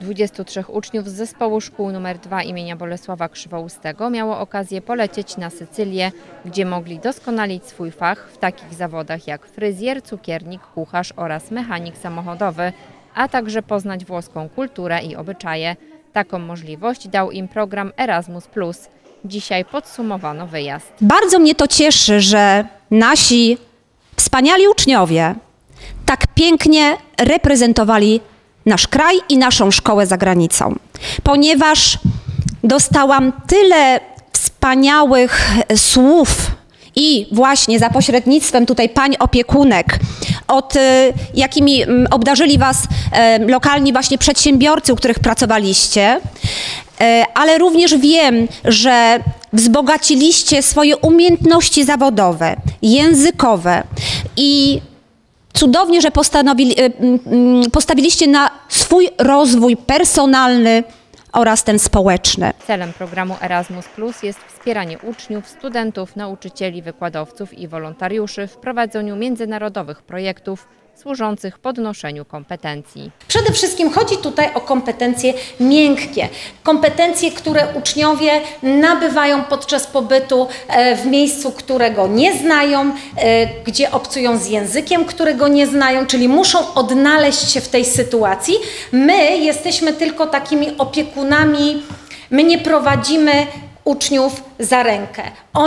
23 uczniów z zespołu szkół nr 2 imienia Bolesława Krzywoustego miało okazję polecieć na Sycylię, gdzie mogli doskonalić swój fach w takich zawodach jak fryzjer, cukiernik, kucharz oraz mechanik samochodowy, a także poznać włoską kulturę i obyczaje. Taką możliwość dał im program Erasmus+. Dzisiaj podsumowano wyjazd. Bardzo mnie to cieszy, że nasi wspaniali uczniowie tak pięknie reprezentowali nasz kraj i naszą szkołę za granicą, ponieważ dostałam tyle wspaniałych słów i właśnie za pośrednictwem tutaj pań opiekunek, jakimi obdarzyli was lokalni właśnie przedsiębiorcy, u których pracowaliście, ale również wiem, że wzbogaciliście swoje umiejętności zawodowe, językowe i cudownie, że postawiliście na swój rozwój personalny oraz ten społeczny. Celem programu Erasmus+ jest wspieranie uczniów, studentów, nauczycieli, wykładowców i wolontariuszy w prowadzeniu międzynarodowych projektów służących podnoszeniu kompetencji. Przede wszystkim chodzi tutaj o kompetencje miękkie, kompetencje, które uczniowie nabywają podczas pobytu w miejscu, którego nie znają, gdzie obcują z językiem, którego nie znają, czyli muszą odnaleźć się w tej sytuacji. My jesteśmy tylko takimi opiekunami, my nie prowadzimy uczniów za rękę.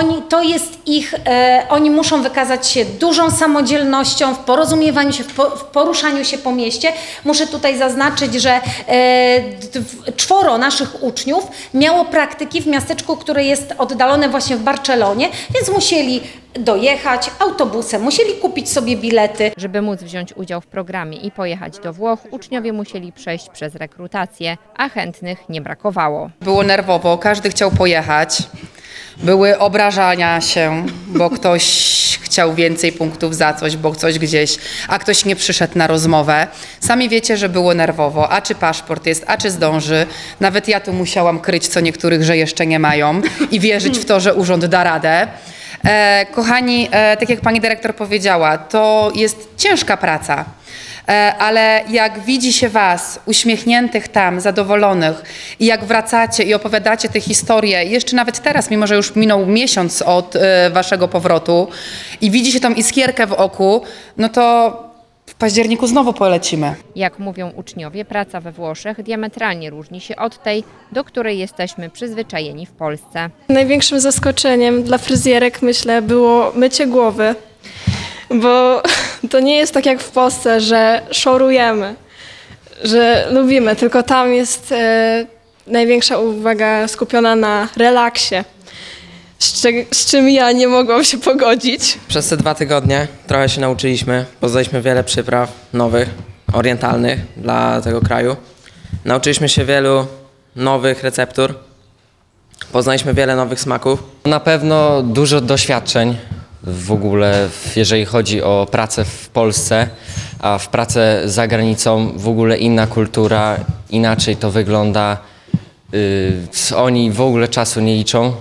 Oni muszą wykazać się dużą samodzielnością w porozumiewaniu się, w poruszaniu się po mieście. Muszę tutaj zaznaczyć, że 4 naszych uczniów miało praktyki w miasteczku, które jest oddalone właśnie w Barcelonie, więc musieli dojechać autobusem, musieli kupić sobie bilety. Żeby móc wziąć udział w programie i pojechać do Włoch, uczniowie musieli przejść przez rekrutację, a chętnych nie brakowało. Było nerwowo, każdy chciał pojechać. Były obrażania się, bo ktoś chciał więcej punktów za coś, bo coś gdzieś, a ktoś nie przyszedł na rozmowę. Sami wiecie, że było nerwowo, a czy paszport jest, a czy zdąży. Nawet ja tu musiałam kryć co niektórych, że jeszcze nie mają i wierzyć w to, że urząd da radę. Kochani, tak jak pani dyrektor powiedziała, to jest ciężka praca. Ale jak widzi się was, uśmiechniętych tam, zadowolonych i jak wracacie i opowiadacie te historie, jeszcze nawet teraz, mimo że już minął miesiąc od waszego powrotu i widzi się tą iskierkę w oku, no to w październiku znowu polecimy. Jak mówią uczniowie, praca we Włoszech diametralnie różni się od tej, do której jesteśmy przyzwyczajeni w Polsce. Największym zaskoczeniem dla fryzjerek, myślę, było mycie głowy. Bo to nie jest tak jak w Polsce, że szorujemy, że lubimy, tylko tam jest największa uwaga skupiona na relaksie, z czym ja nie mogłam się pogodzić. Przez te 2 tygodnie trochę się nauczyliśmy, poznaliśmy wiele przypraw nowych, orientalnych dla tego kraju. Nauczyliśmy się wielu nowych receptur, poznaliśmy wiele nowych smaków. Na pewno dużo doświadczeń. W ogóle, jeżeli chodzi o pracę w Polsce, a w pracę za granicą w ogóle inna kultura, inaczej to wygląda. Oni w ogóle czasu nie liczą.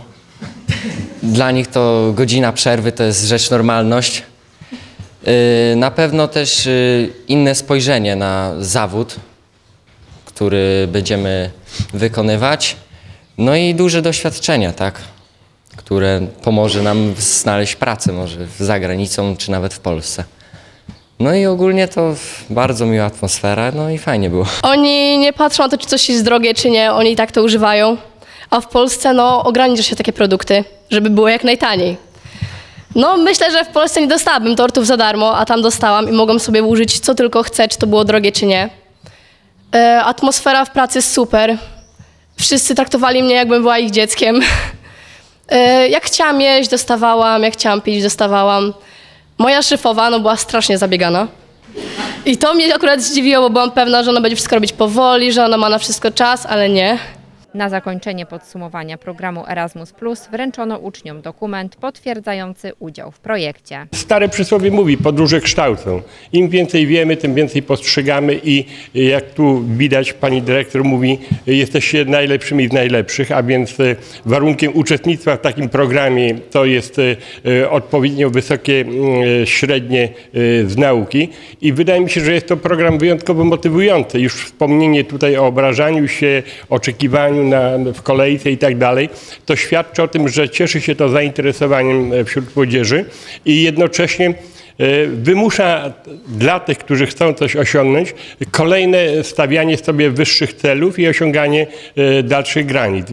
Dla nich to godzina przerwy to jest rzecz normalność. Na pewno też inne spojrzenie na zawód, który będziemy wykonywać. No i duże doświadczenia, tak? Które pomoże nam znaleźć pracę może za granicą, czy nawet w Polsce. No i ogólnie to bardzo miła atmosfera, no i fajnie było. Oni nie patrzą na to, czy coś jest drogie, czy nie, oni i tak to używają. A w Polsce, no, ogranicza się takie produkty, żeby było jak najtaniej. No, myślę, że w Polsce nie dostałabym tortów za darmo, a tam dostałam i mogłam sobie użyć co tylko chcę, czy to było drogie, czy nie. Atmosfera w pracy jest super. Wszyscy traktowali mnie, jakbym była ich dzieckiem. Jak chciałam jeść, dostawałam, jak chciałam pić, dostawałam. Moja szefowa była strasznie zabiegana. I to mnie akurat zdziwiło, bo byłam pewna, że ona będzie wszystko robić powoli, że ona ma na wszystko czas, ale nie. Na zakończenie podsumowania programu Erasmus+ wręczono uczniom dokument potwierdzający udział w projekcie. Stare przysłowie mówi, podróże kształcą. Im więcej wiemy, tym więcej postrzegamy i jak tu widać, pani dyrektor mówi, jesteście najlepszymi z najlepszych, a więc warunkiem uczestnictwa w takim programie to jest odpowiednio wysokie średnie z nauki i wydaje mi się, że jest to program wyjątkowo motywujący. Już wspomnienie tutaj o obrażaniu się, oczekiwaniu w kolejce i tak dalej, to świadczy o tym, że cieszy się to zainteresowaniem wśród młodzieży i jednocześnie wymusza dla tych, którzy chcą coś osiągnąć, kolejne stawianie sobie wyższych celów i osiąganie dalszych granic.